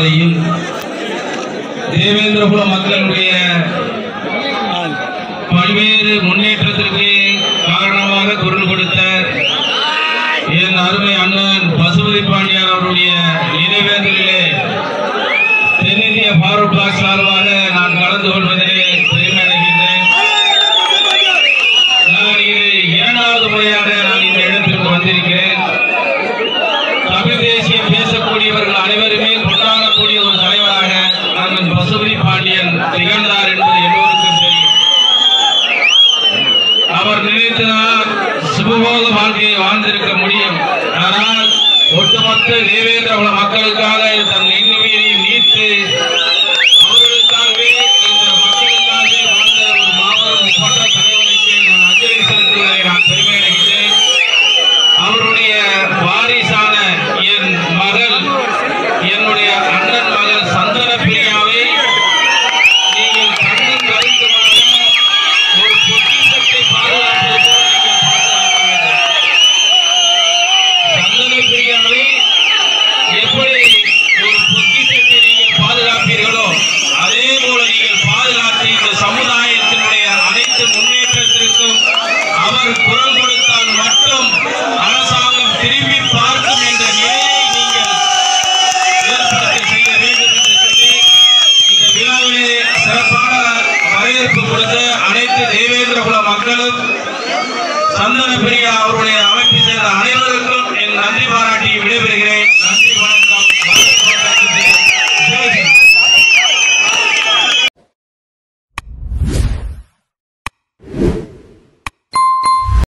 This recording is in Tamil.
பாதையில் தேவேந்திரகுல மக்களுடைய பல்வேறு முன்னேற்றத்திற்கு காரணமாக குரல் கொடுத்த என் அருமை அண்ணன் பசுபதி பாண்டியன் அவருடைய நினைவேந்தலிலே தென்னிந்திய ஃபார்வர்ட் பிளாக் சார்பாக நான் கலந்து கொள்வதிலே பெருமை அடைகின்றேன். நான் இது இரண்டாவது முறையாக நான் இந்த இடத்திற்கு வந்திருக்கிறேன். தமிழ் தேசியம் பேசக்கூடியவர்கள் அனைவருமே கொண்டாடக்கூடிய ஒரு தலைவராக அண்ணன் பசுபதி பாண்டியன் திகழ்ந்தார் என்பது எல்லோருக்கும் தெரியும். அவர் நினைத்ததால் சுபபோக வாழ்க்கையை வாழ்ந்திருக்க முடியும். ஆனால் ஒட்டுமொத்த தேவேந்திரகுல மக்களுக்காக தன் இன்னுயிரையும் நீத்து அவர்களுக்காகவே இந்த மக்களுக்காகவே வாழ்ந்த ஒரு மாபெரும் பட்ட தலைவனுக்கு நான் அஞ்சலி செலுத்துவதை நான் பெருமை அடைகிறேன். அவருடைய வாரிசான என் மகள், என்னுடைய அண்ணன் மகள் சந்தன பிரியாவை நீங்கள் கண்ணும் கருத்துமாக ஒரு பொக்கிஷத்தை பாதுகாப்பது போல சந்தன பிரியாவை எப்படி ஒரு பொக்கிஷத்தை நீங்கள் பாதுகாப்பீர்களோ அதே போல நீங்கள் பாதுகாத்து இந்த சமுதாயத்தினுடைய அனைத்து முன்னேற்றத்திற்கும் அவர் குரல் கொடுத்தால் மட்டும் அரசாங்கம் திரும்பி பார்க்கும் என்ற நிலையை நீங்கள் ஏற்படுத்தி செய்ய வேண்டும் என்று சொல்லி இந்த விழாவிலே சிறப்பான வரவேற்பு கொடுத்த அனைத்து தேவேந்திரகுல மக்களும் சந்தன பிரியா அவருடைய அமைப்பை சேர்ந்த அனைவரும்